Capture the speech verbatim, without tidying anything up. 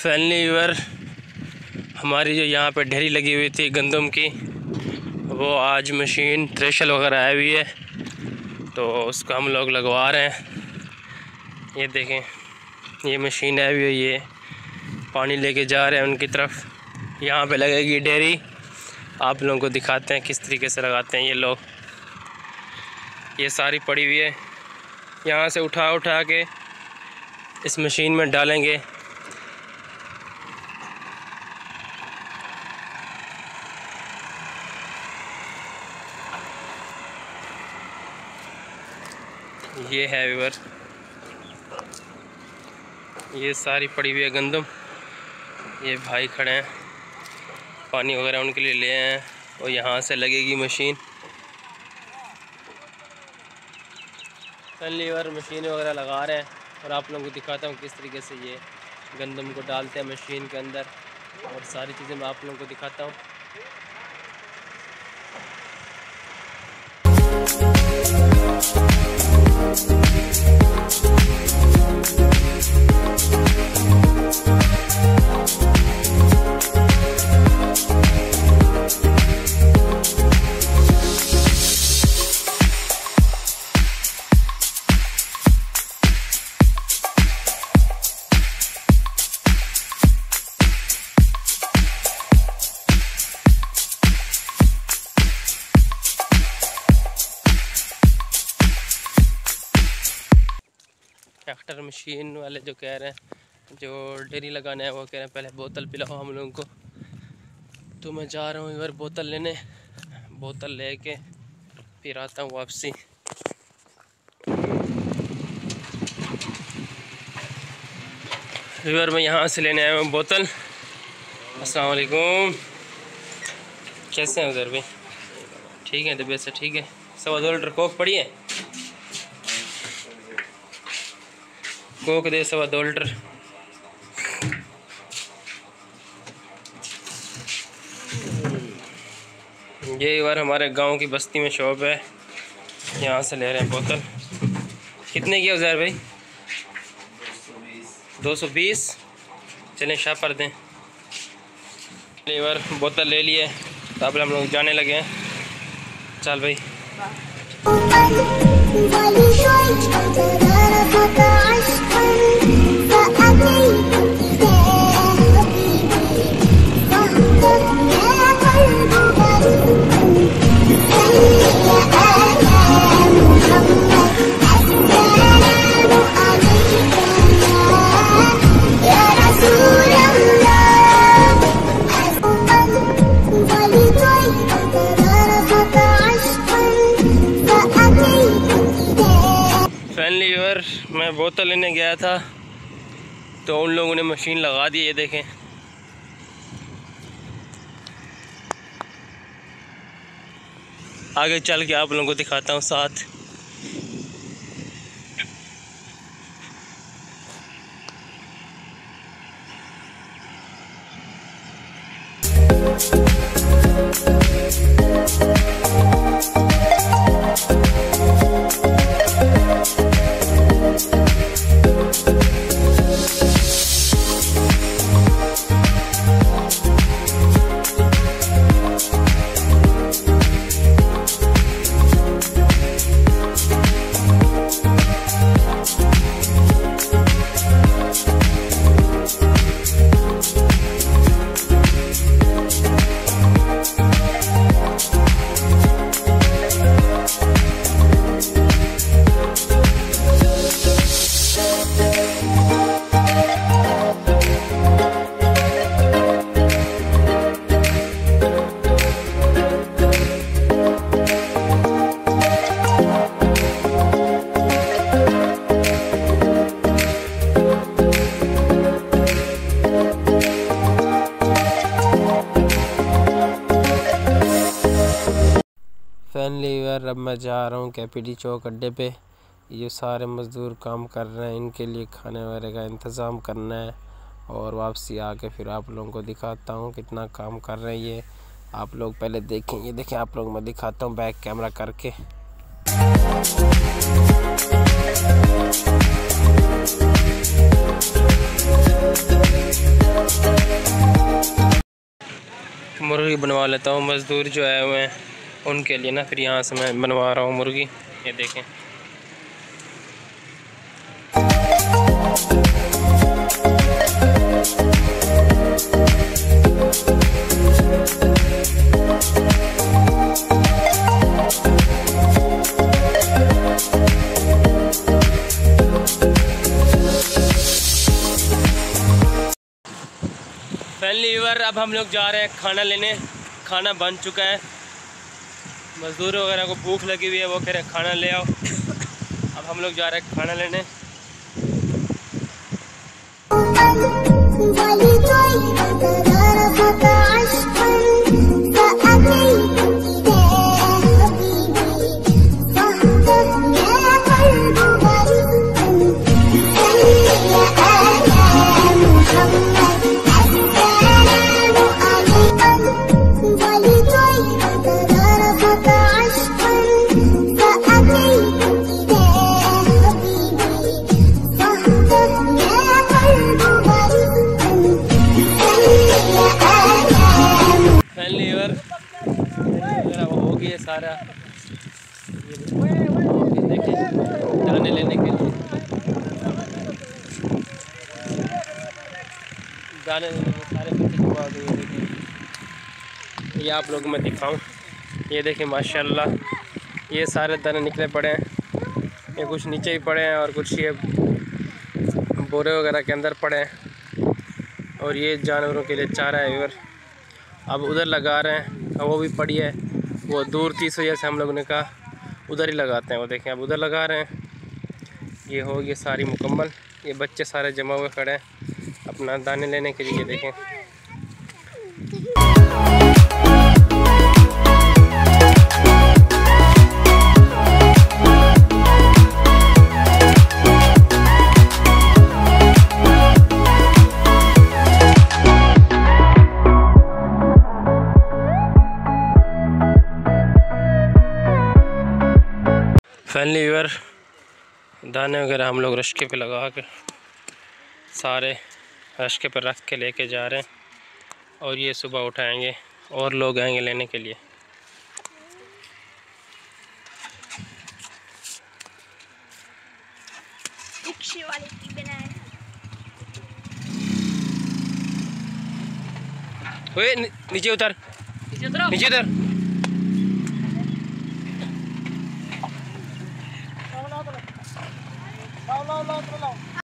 Finally viewer, हमारी जो यहाँ पे ढेरी लगी हुई थी गंदम की, वो आज मशीन थ्रेशर वगैरह आई हुई है, तो उसका हम लोग लगवा रहे हैं। ये देखें, ये मशीन आई हुई है, ये पानी लेके जा रहे हैं उनकी तरफ। यहाँ पे लगेगी ढेरी, आप लोगों को दिखाते हैं किस तरीके से लगाते हैं ये लोग। ये सारी पड़ी हुई है, यहाँ से उठा उठा के इस मशीन में डालेंगे। ये है व्यूअर, ये सारी पड़ी हुई है गंदम। ये भाई खड़े हैं, पानी वगैरह उनके लिए ले आए हैं, और यहाँ से लगेगी मशीन। फैनली व्यूअर मशीन वगैरह लगा रहे हैं, और आप लोगों को दिखाता हूँ किस तरीके से ये गंदम को डालते हैं मशीन के अंदर, और सारी चीज़ें मैं आप लोगों को दिखाता हूँ। ट्रैक्टर मशीन वाले जो कह रहे हैं, जो डेयरी लगाना है, वो कह रहे हैं पहले बोतल पिलाओ हम लोगों को। तो मैं जा रहा हूँ इधर बोतल लेने, बोतल लेके फिर आता हूँ वापसी। रिवर में यहाँ से लेने आया हूँ बोतल। अस्सलाम वालेकुम, कैसे हैं उधर भाई? ठीक है, तबीयत से ठीक है? सवा दो लीटर कोक पड़ी है, कोक दे सवा दो लीटर। ये बार हमारे गांव की बस्ती में शॉप है, यहाँ से ले रहे हैं बोतल। कितने की है उज़ैर भाई? दो सौ बीस। चलें शाह पर दें। ये बार बोतल ले लिए, तो अब हम लोग जाने लगे हैं। चल भाई। फैनली व्यूअर, मैं बोतल लेने गया था, तो उन लोगों ने मशीन लगा दी। ये देखें, आगे चल के आप लोगों को दिखाता हूँ साथ। फैनली व्यूअर, अब मैं जा रहा हूँ कैपीडी चौक अड्डे पे। ये सारे मज़दूर काम कर रहे हैं, इनके लिए खाने वगैरह का इंतज़ाम करना है, और वापसी आके फिर आप लोगों को दिखाता हूँ कितना काम कर रहे हैं ये। आप लोग पहले देखें, ये देखें आप लोग, मैं दिखाता हूँ बैक कैमरा करके। मुर्गी बनवा लेता हूँ, मज़दूर जो आए हुए हैं उनके लिए ना, फिर यहाँ से मैं बनवा रहा हूँ मुर्गी। ये देखें फैमिली व्यूअर, अब हम लोग जा रहे हैं खाना लेने। खाना बन चुका है, मज़दूर वगैरह को भूख लगी हुई है, वो कह रहे हैं खाना ले आओ। अब हम लोग जा रहे हैं खाना लेने। हो गया सारा, देखिए दाने लेने के लिए, दाने लेने के सारे बच्चे जमा हो गए। देखिए ये आप लोगों में दिखाऊं, ये देखिए माशाल्लाह ये सारे दाने निकले पड़े हैं। ये कुछ नीचे ही पड़े हैं और कुछ ये बोरे वगैरह के अंदर पड़े हैं। और ये जानवरों के लिए चारा है व्यूअर। अब उधर लगा रहे हैं, वो भी पड़ी है, वो दूर थी इस वजह से हम लोगों ने कहा उधर ही लगाते हैं। वो देखें अब उधर लगा रहे हैं। ये हो गई सारी मुकम्मल। ये बच्चे सारे जमा हुए खड़े हैं अपना दाने लेने के लिए। देखें फैमिली व्यूअर, दाने वगैरह हम लोग रश्के पे लगा के सारे रश्के पर रख के लेके जा रहे हैं। और ये सुबह उठाएंगे और लोग आएंगे लेने के लिए। ओए नीचे उतर, नीचे उतर। लाओ लाओ लाओ लाओ